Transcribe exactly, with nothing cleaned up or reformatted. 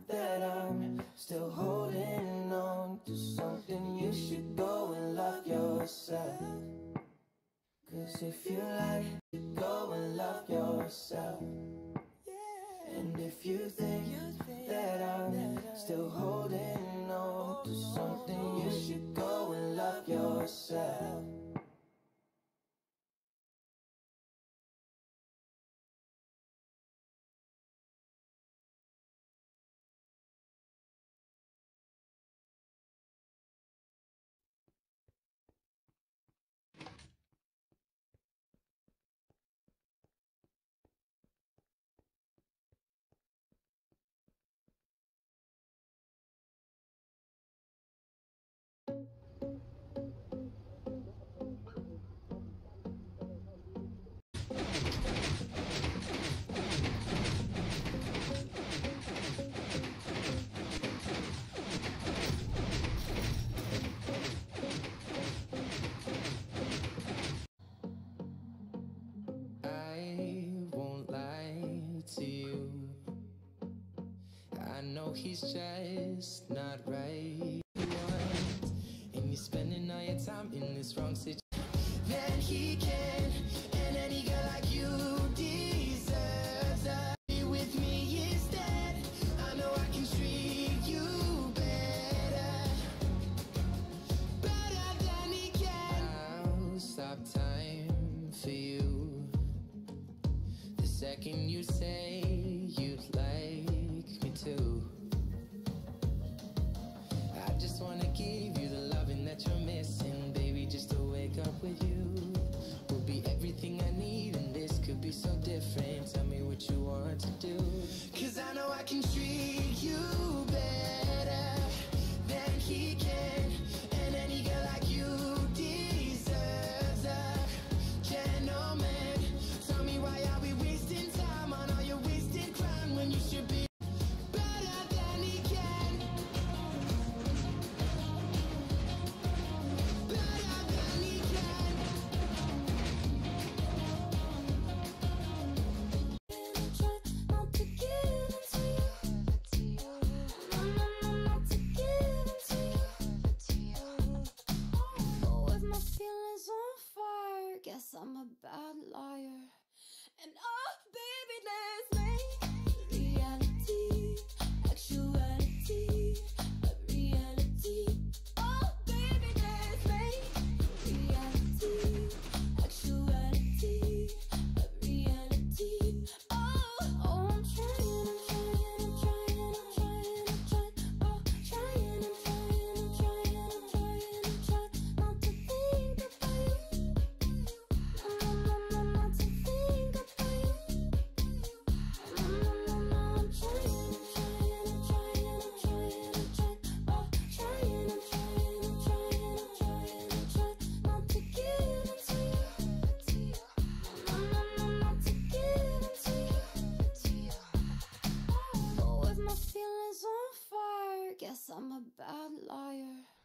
that I'm still holding on to something, you should go and love yourself. Cause if you like, you go and love yourself. And if you think that I'm still holding on to something, you should go and love yourself. I know he's just not right. And you're spending all your time in this wrong situation. Then he can, and any girl like you deserves to be with me instead. I know I can treat you better, better than he can. I'll stop time for you the second you say you'd like me too. I just wanna give you the loving that you're missing, baby. Just to wake up with you will be everything I need, and this could be so different. Tell me what you want to do, cause I know I can treat you better than he can. And any girl like you deserves a gentleman. Tell me, why are we wasting time on all your wasted crime when you should be guess I'm a bad liar. And oh, baby, let's make reality, actuality, a reality. Oh, baby, let's make reality, actuality, a reality. Oh, oh, I'm trying, I'm trying, I'm trying, I'm trying, I'm trying. Oh, trying, I'm trying, I'm trying, I'm trying, I'm trying not to think about you. Guess I'm a bad liar.